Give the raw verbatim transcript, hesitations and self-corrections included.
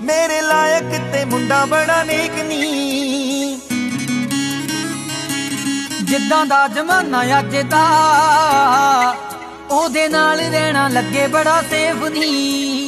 मेरे लायक ते मुंडा बड़ा नेक नी। जिद्दां दा जमाना अज दा ओहदे नाल रहना लगे बड़ा सेफ नी।